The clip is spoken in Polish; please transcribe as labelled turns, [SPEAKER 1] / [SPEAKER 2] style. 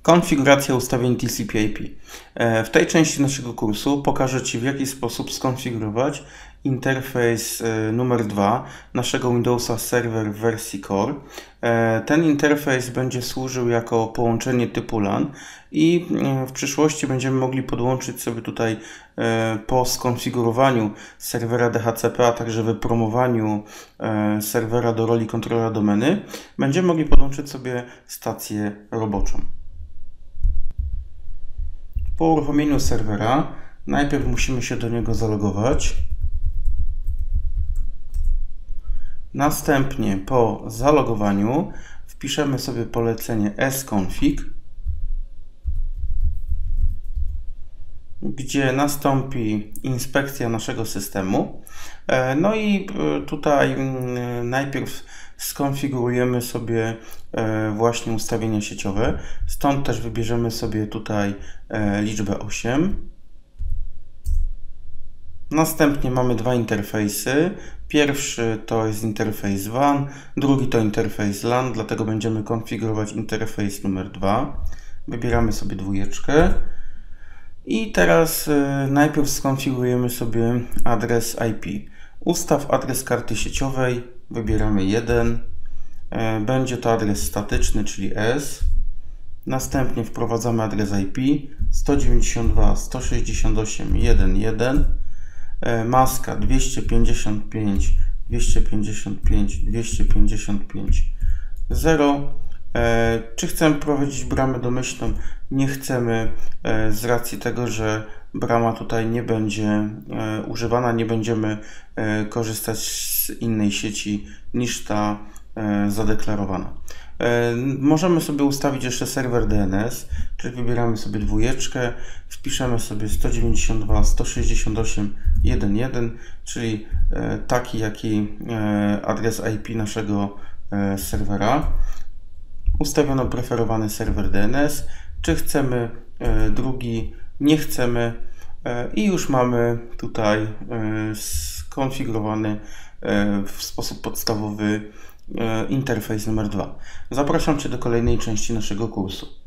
[SPEAKER 1] Konfiguracja ustawień TCP/IP. W tej części naszego kursu pokażę Ci, w jaki sposób skonfigurować interfejs numer 2 naszego Windowsa Server w wersji Core. Ten interfejs będzie służył jako połączenie typu LAN i w przyszłości będziemy mogli podłączyć sobie tutaj po skonfigurowaniu serwera DHCP, a także wypromowaniu serwera do roli kontrolera domeny, będziemy mogli podłączyć sobie stację roboczą. Po uruchomieniu serwera najpierw musimy się do niego zalogować. Następnie po zalogowaniu wpiszemy sobie polecenie sconfig, gdzie nastąpi inspekcja naszego systemu. No i tutaj najpierw skonfigurujemy sobie właśnie ustawienia sieciowe. Stąd też wybierzemy sobie tutaj liczbę 8. Następnie mamy dwa interfejsy. Pierwszy to jest interfejs WAN, drugi to interfejs LAN, dlatego będziemy konfigurować interfejs numer 2. Wybieramy sobie dwójeczkę. I teraz najpierw skonfigurujemy sobie adres IP. Ustaw adres karty sieciowej, wybieramy 1. Będzie to adres statyczny, czyli S. Następnie wprowadzamy adres IP 192.168.1.1. Maska 255.255.255.0. Czy chcemy prowadzić bramę domyślną? Nie chcemy, z racji tego, że brama tutaj nie będzie używana, nie będziemy korzystać z innej sieci niż ta zadeklarowana. Możemy sobie ustawić jeszcze serwer DNS, czyli wybieramy sobie dwójeczkę, wpiszemy sobie 192.168.1.1, czyli taki jaki adres IP naszego serwera. Ustawiono preferowany serwer DNS, czy chcemy drugi, nie chcemy i już mamy tutaj skonfigurowany w sposób podstawowy interfejs numer 2. Zapraszam Cię do kolejnej części naszego kursu.